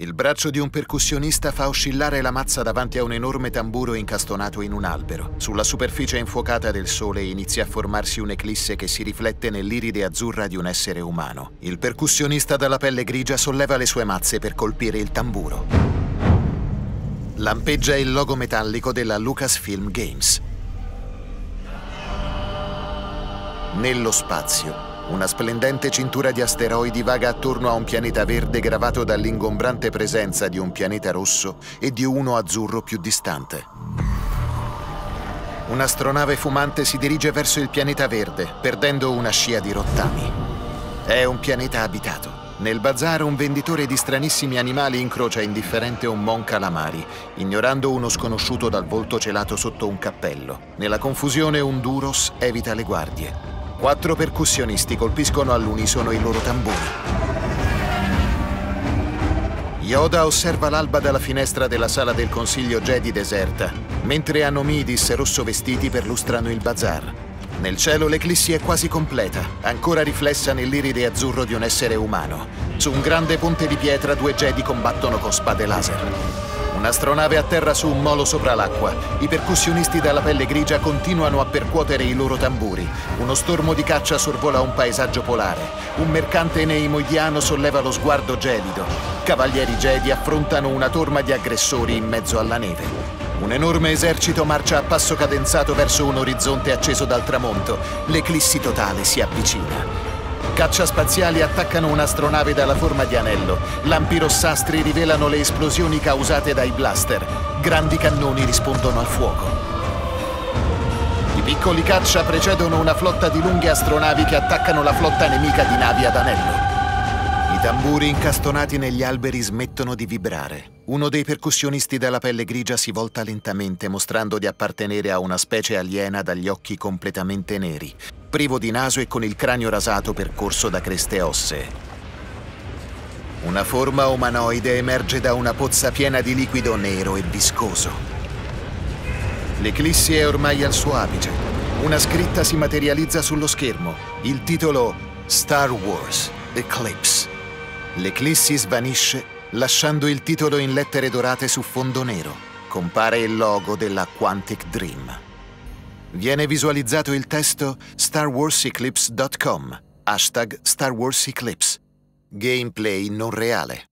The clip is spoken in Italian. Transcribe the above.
Il braccio di un percussionista fa oscillare la mazza davanti a un enorme tamburo incastonato in un albero. Sulla superficie infuocata del sole inizia a formarsi un'eclisse che si riflette nell'iride azzurra di un essere umano. Il percussionista dalla pelle grigia solleva le sue mazze per colpire il tamburo. Lampeggia il logo metallico della Lucasfilm Games. Nello spazio, una splendente cintura di asteroidi vaga attorno a un pianeta verde gravato dall'ingombrante presenza di un pianeta rosso e di uno azzurro più distante. Un'astronave fumante si dirige verso il pianeta verde, perdendo una scia di rottami. È un pianeta abitato. Nel bazar un venditore di stranissimi animali incrocia indifferente un mon calamari, ignorando uno sconosciuto dal volto celato sotto un cappello. Nella confusione un Duros evita le guardie. 4 percussionisti colpiscono all'unisono i loro tamburi. Yoda osserva l'alba dalla finestra della sala del Consiglio Jedi deserta, mentre Anomidis rossovestiti perlustrano il bazar. Nel cielo l'eclissi è quasi completa, ancora riflessa nell'iride azzurro di un essere umano. Su un grande ponte di pietra 2 Jedi combattono con spade laser. Un'astronave atterra su un molo sopra l'acqua. I percussionisti dalla pelle grigia continuano a percuotere i loro tamburi. Uno stormo di caccia sorvola un paesaggio polare. Un mercante neimoidiano solleva lo sguardo gelido. Cavalieri Jedi affrontano una torma di aggressori in mezzo alla neve. Un enorme esercito marcia a passo cadenzato verso un orizzonte acceso dal tramonto. L'eclissi totale si avvicina. Cacciaspaziali attaccano un'astronave dalla forma di anello. Lampi rossastri rivelano le esplosioni causate dai blaster. Grandi cannoni rispondono al fuoco. I piccoli caccia precedono una flotta di lunghe astronavi che attaccano la flotta nemica di navi ad anello. I tamburi incastonati negli alberi smettono di vibrare. Uno dei percussionisti dalla pelle grigia si volta lentamente, mostrando di appartenere a una specie aliena dagli occhi completamente neri, privo di naso e con il cranio rasato percorso da creste ossee. Una forma umanoide emerge da una pozza piena di liquido nero e viscoso. L'eclissi è ormai al suo apice. Una scritta si materializza sullo schermo. Il titolo Star Wars Eclipse. L'eclissi svanisce, lasciando il titolo in lettere dorate su fondo nero. Compare il logo della Quantic Dream. Viene visualizzato il testo StarWarsEclipse.com, #StarWarsEclipse. Gameplay non reale.